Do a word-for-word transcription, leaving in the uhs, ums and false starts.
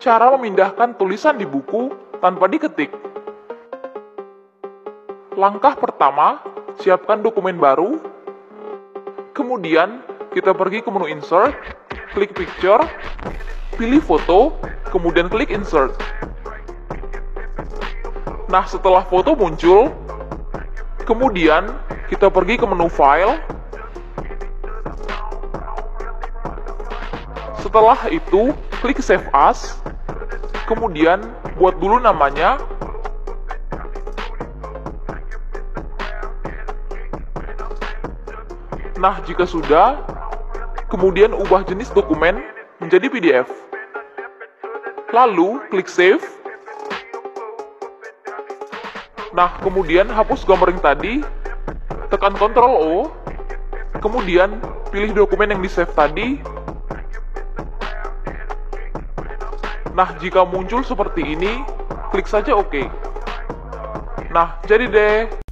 Cara memindahkan tulisan di buku tanpa diketik. Langkah pertama, siapkan dokumen baru. Kemudian, kita pergi ke menu Insert, klik Picture, pilih foto, kemudian klik Insert. Nah, setelah foto muncul, kemudian kita pergi ke menu File. Setelah itu, klik Save As. Kemudian, buat dulu namanya. Nah, jika sudah, kemudian ubah jenis dokumen menjadi P D F. Lalu, klik Save. Nah, kemudian hapus gambar yang tadi, tekan Ctrl O, kemudian pilih dokumen yang di-save tadi. Nah, jika muncul seperti ini, klik saja OK. Nah, jadi deh.